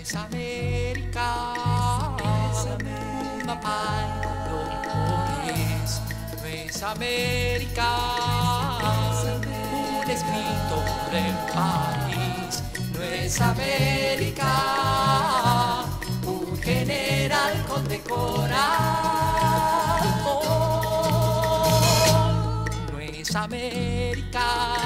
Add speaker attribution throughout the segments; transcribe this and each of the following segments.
Speaker 1: es América, papá, no es, no es América, un escrito del país, no es América, un general condecorado, no es América,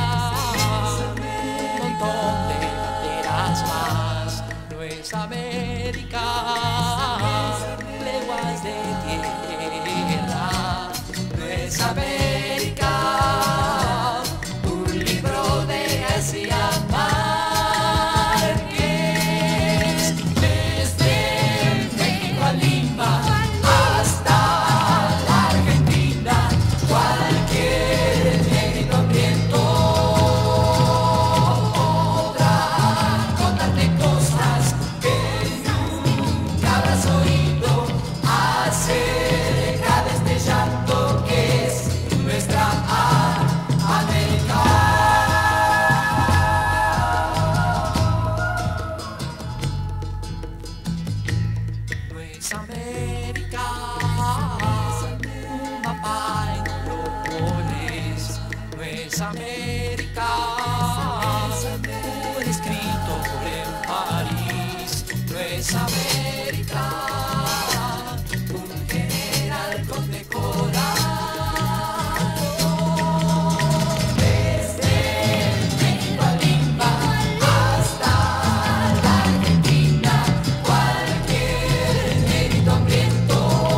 Speaker 1: un montón de banderas más, no es América, leguas de tierra, no es América, un libro de García Márquez, desde México a Lima hasta la Argentina, cualquier negrito hambriento podrá contarte cosas que nunca habrás oído acerca de este llanto que es nuestra América. No es América, un mapa en colores, no es América, un escrito en París, no es América, un general condecorado, desde México a Lima hasta la Argentina, cualquier negrito hambriento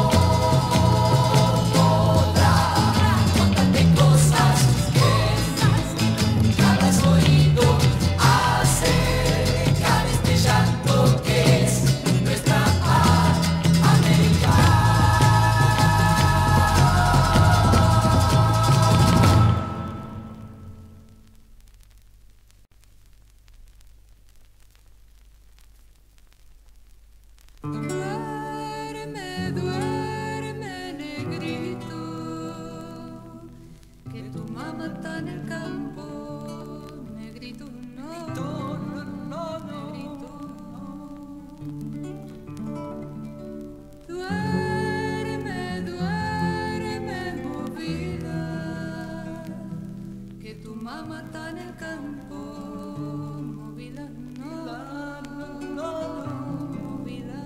Speaker 1: podrá contarte cosas que nunca habrás oído acerca de este llanto que es nuestra América.
Speaker 2: Duerme, duerme, negrito, que tu mamá está en el campo, negrito, no, negrito. Duerme, duerme, movida, que tu mamá está en el campo, movida, no, movida.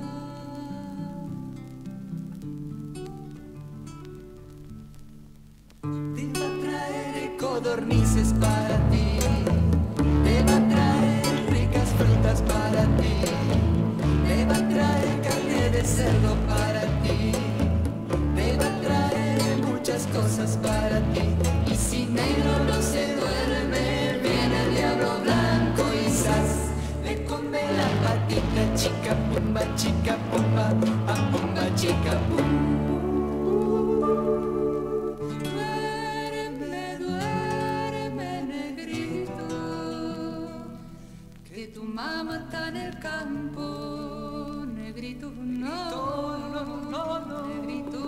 Speaker 1: Te va a traer codornices para ti, te va a traer ricas frutas para ti, te va a traer carne de cerdo para ti, te va a traer muchas cosas para ti. Y si negro no se duerme, viene el diablo blanco y zas, le come la patita chica pumba, a pumba chica pum.
Speaker 2: Duerme, duerme, negrito, que tu mamá está en el campo, negrito, no, negrito.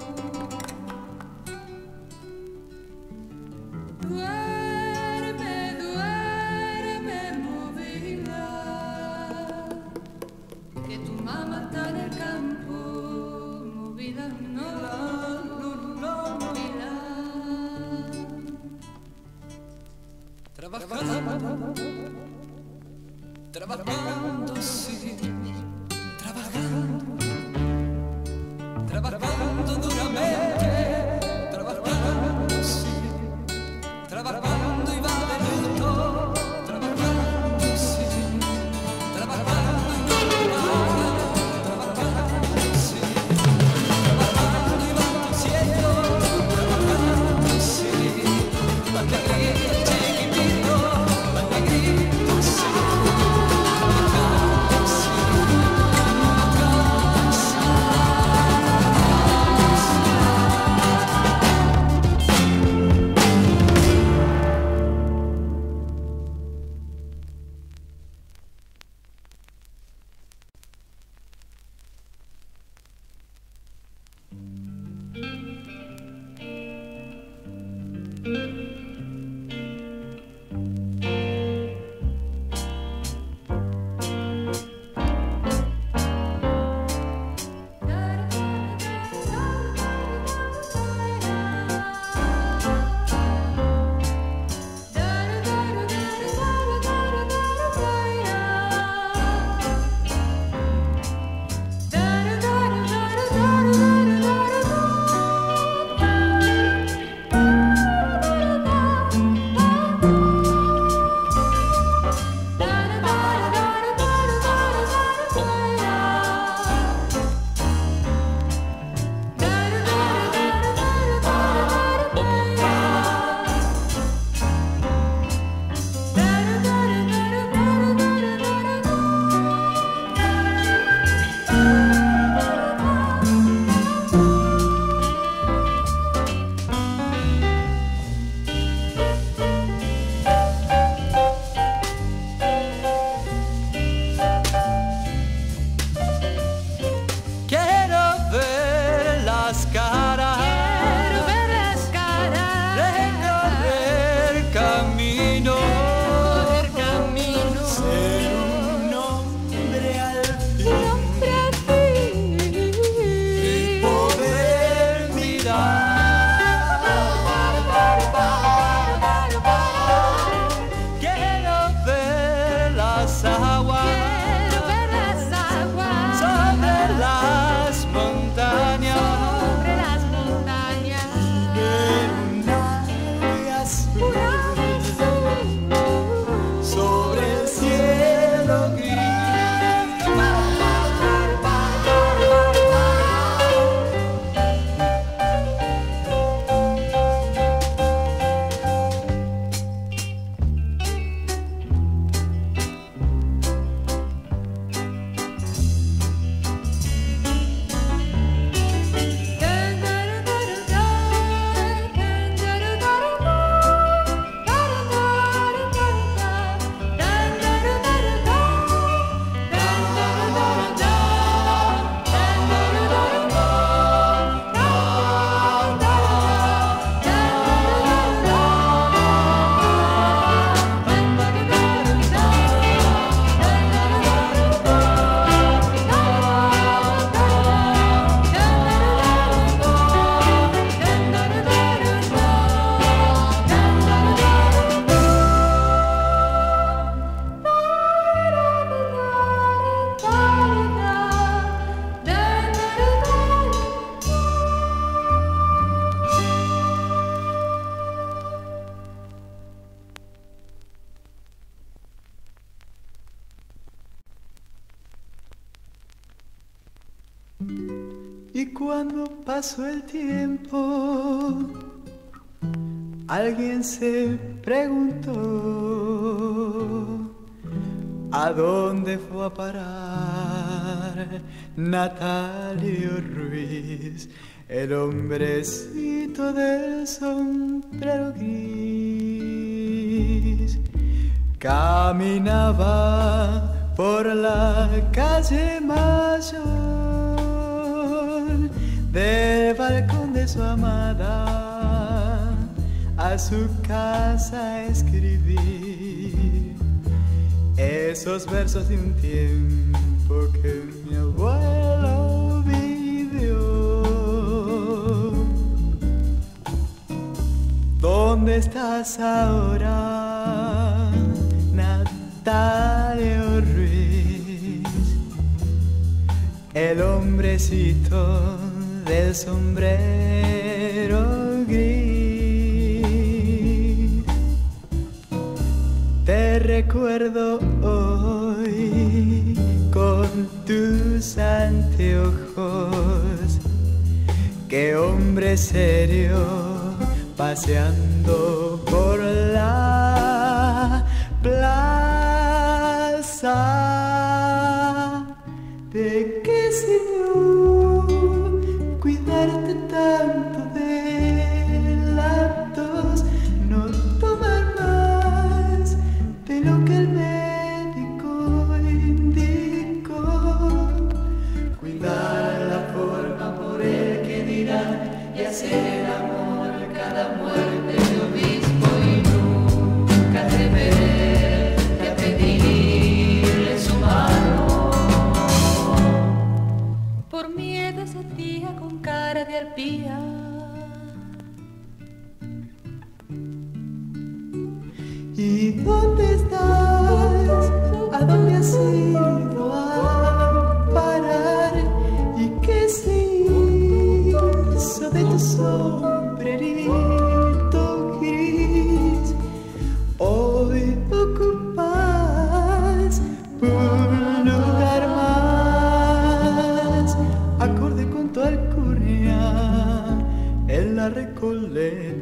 Speaker 2: Duerme, duerme, movida, que tu mamá está en el campo, movida, no, movida.
Speaker 1: Trabajando, sí, trabajando duramente, trabajando, sí, trabajando y va de luto, trabajando, sí, trabajando y no lo paga, trabajando, sí, trabajando y va diciendo, trabajando, sí, va negrito chiquitito, va negrito, sí. Y cuando pasó el tiempo, alguien se preguntó: ¿a dónde fue a parar Natalio Ruiz, el hombrecito del sombrero gris? Caminaba por la calle Mayor, del balcón de su amada a su casa escribí esos versos de un tiempo que mi abuelo vivió. ¿Dónde estás ahora, Natalio Ruiz, el hombrecito del sombrero gris? Te recuerdo hoy con tus anteojos, qué hombre serio paseando por la plaza. ¿De qué sirvió cuidarte tanto de lactos, no tomar más de lo que el médico indicó, cuidar la forma por el que dirán y hacer el amor cada muerte de obispo y nunca atreverte a pedirle su mano
Speaker 2: por miedo a esa tía con cara de arpía.
Speaker 1: ¿Y dónde estás? ¿A dónde has ido a parar? ¿Y qué se hizo de tu sombrerito gris? Hoy ocupas un lugar más, acorde con tu alcurnia en la Recoleta.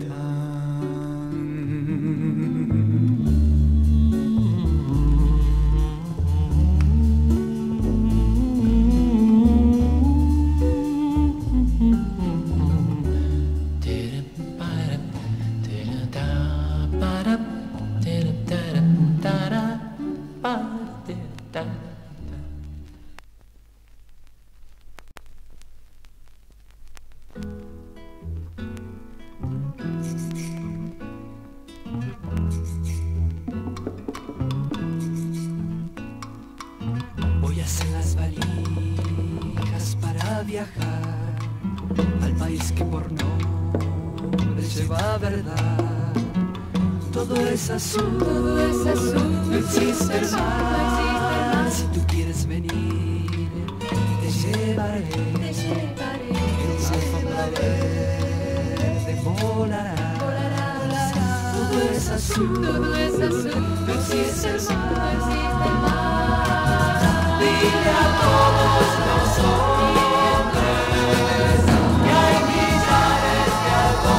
Speaker 3: Voy a hacer las valijas para viajar al país que por nombre lleva verdad. Todo es azul, no existe el mar. Si tú quieres venir, te llevaré. En una alfombra verde volarás. Todo es azul, no existe el mar. Dile a todos los hombres que hay millares de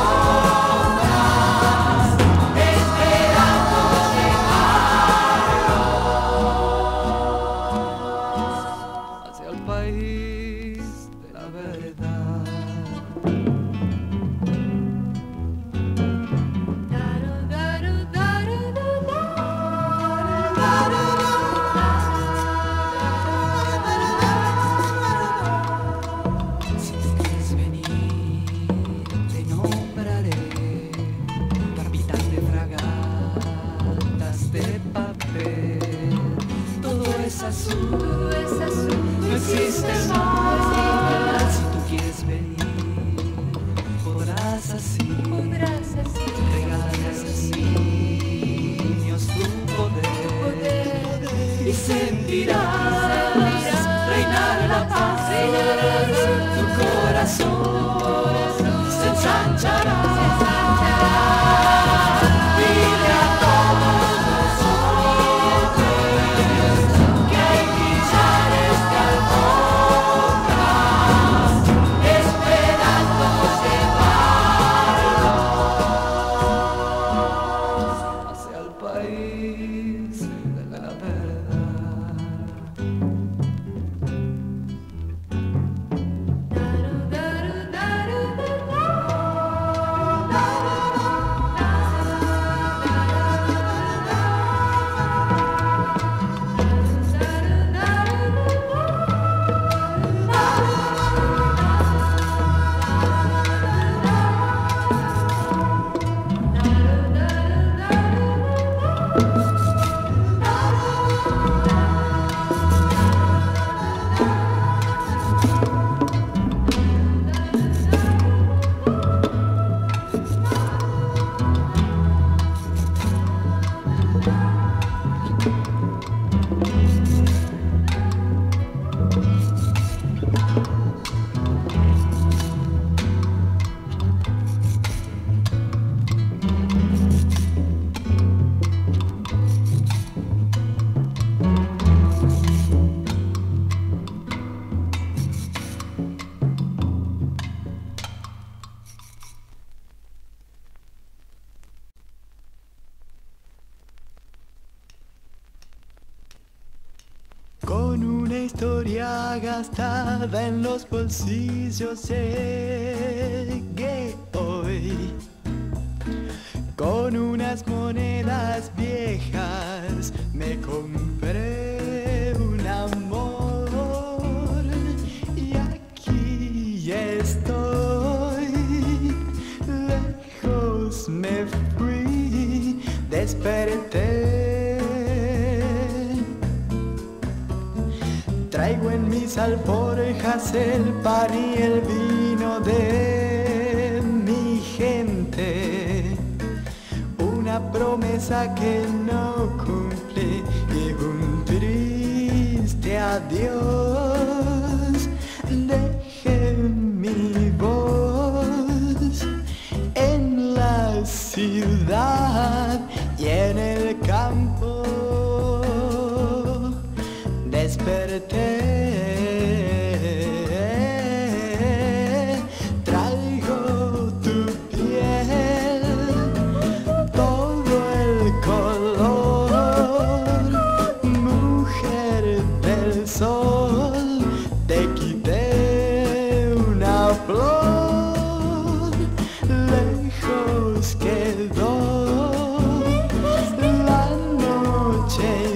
Speaker 3: alfombras esperando llevarlos hacia el país de la verdad.
Speaker 1: gastada en los bolsillos llegué hoy con unas monedas viejas, me compré un amor y aquí estoy, lejos me fui, desperté. Traigo en mis alforjas el pan y el vino de mi gente, una promesa que no cumplí y un triste adiós. Dejé mi voz en la ciudad y en el campo. Desperté, traigo tu piel, todo el color, mujer del sol, te quité una flor, lejos quedó la noche y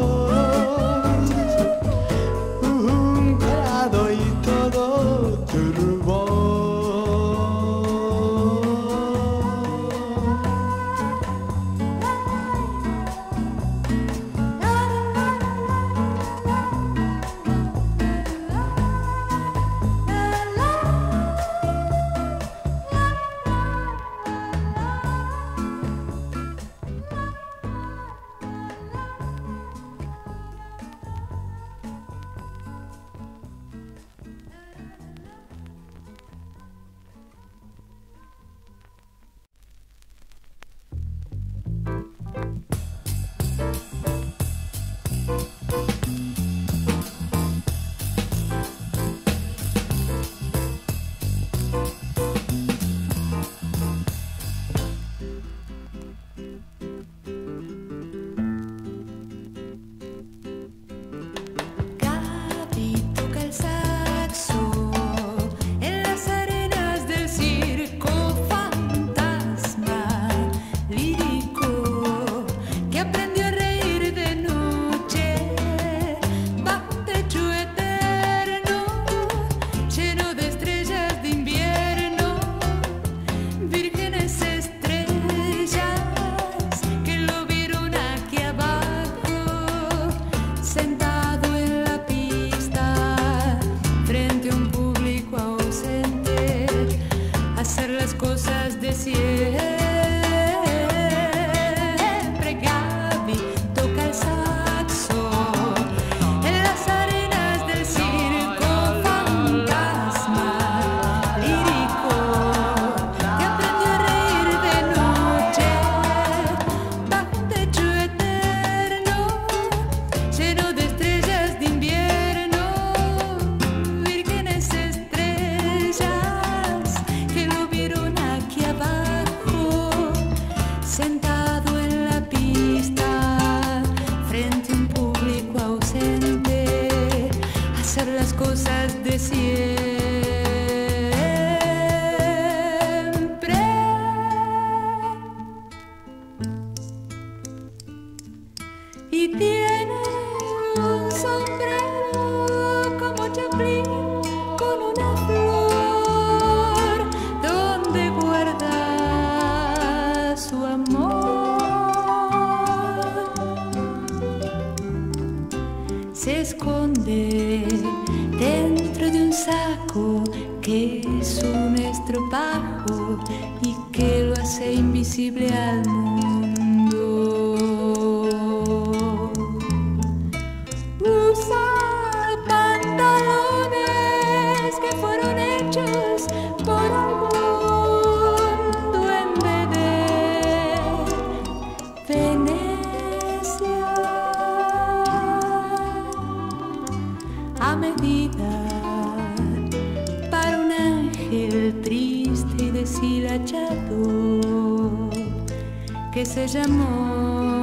Speaker 2: que se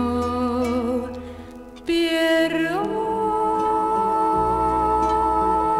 Speaker 2: llamó Pierrot.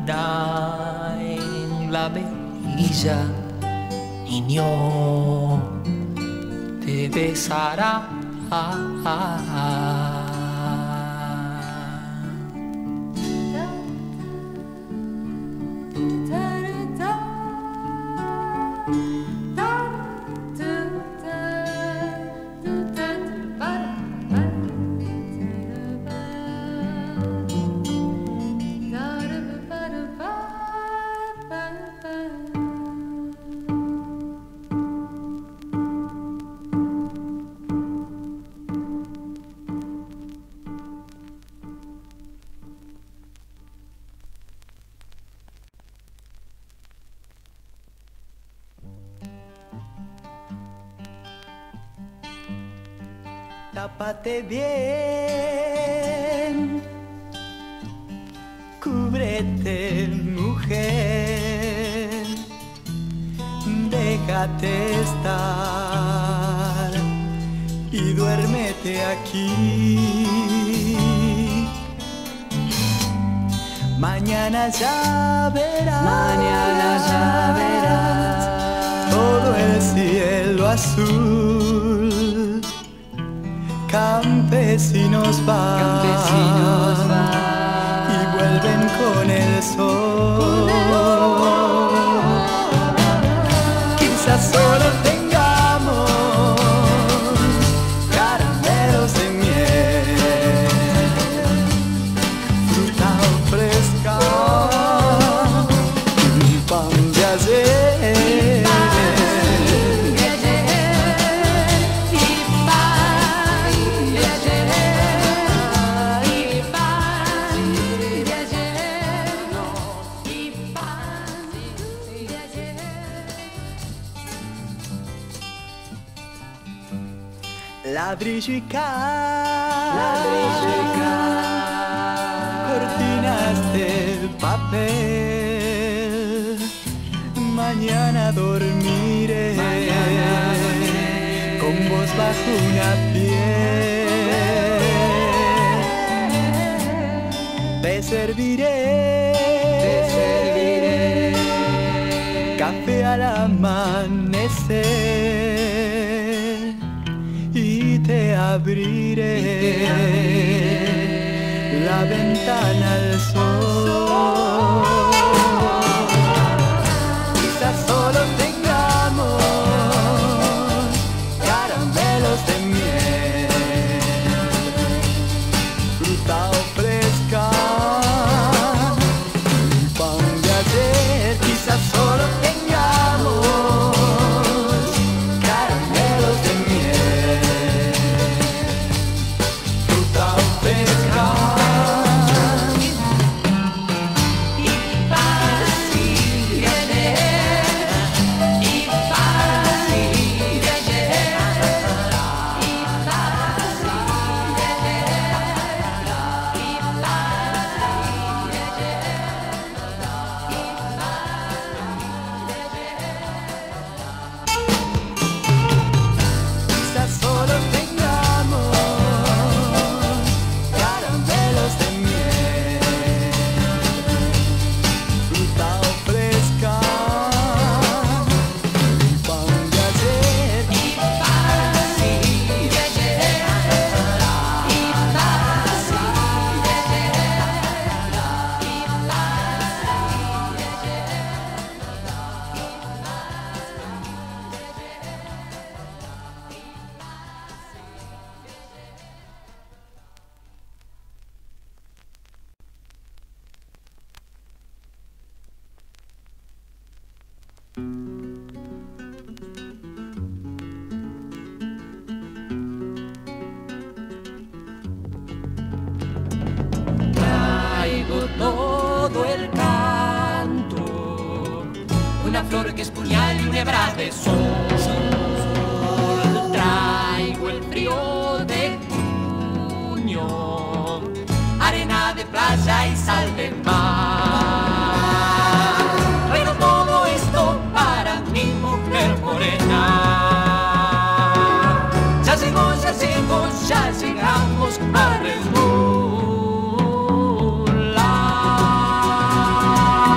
Speaker 1: luna en la mejilla, niño, te besará. Tápate bien, cúbrete, mujer, déjate estar y duérmete aquí. Mañana ya verás todo el cielo azul. Campesinos van y vuelven con el sol. Quizás solo tengamos caramelos de miel, fruta fresca, un pan de ayer. Ladrillo y cal, cortinas de papel. Mañana dormiré con vos bajo una piel. Te serviré café al amanecer y te abriré la ventana al sol. Quizás solo tengamos caramelos de miel, fruta fresca, un pan de ayer. Quizás solo tengamos caramelos de miel, fruta fresca. Todo el canto, una flor que es puñal y un hebraz de sol. Traigo el frío de junio, arena de playa y sal de mar. Pero todo esto para mi mujer morena. Ya llegamos a desmolar.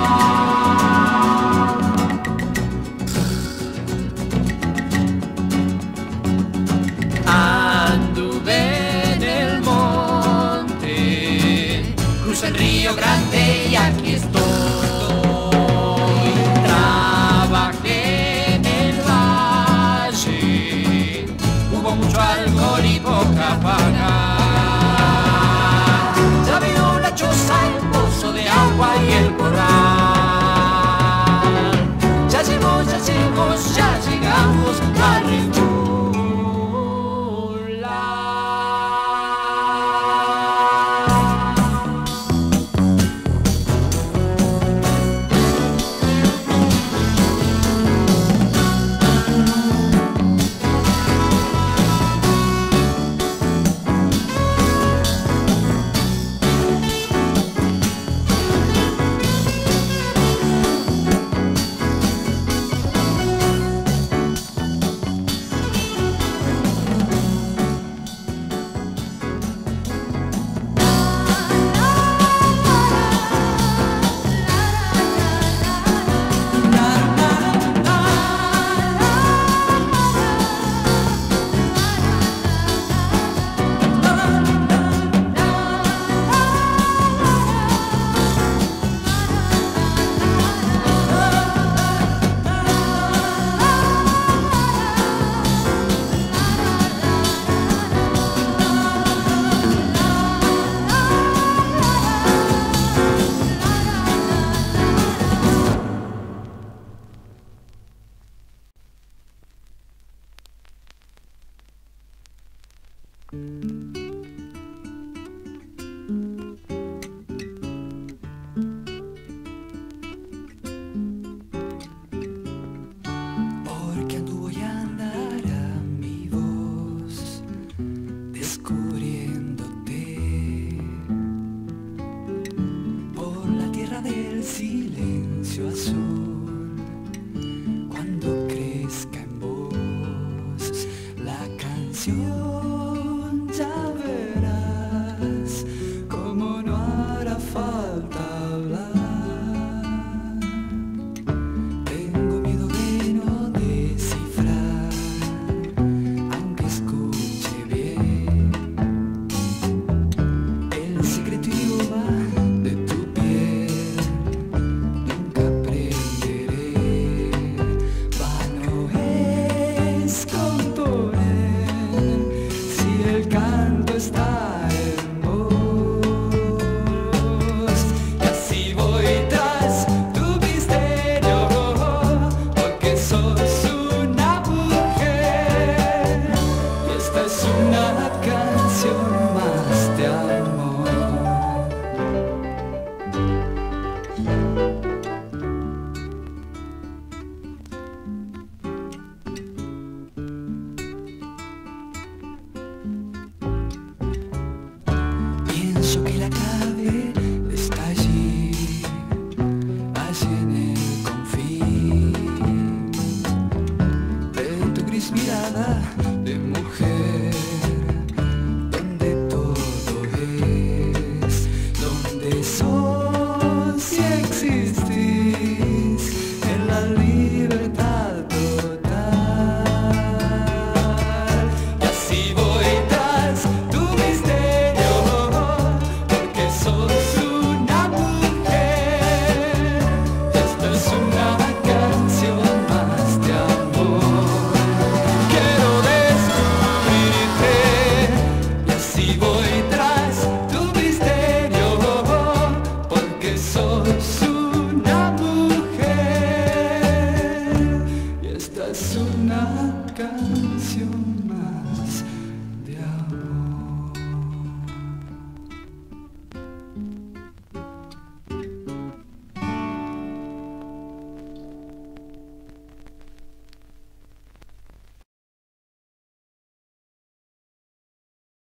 Speaker 1: llegamos, ya llegamos a Rinchón.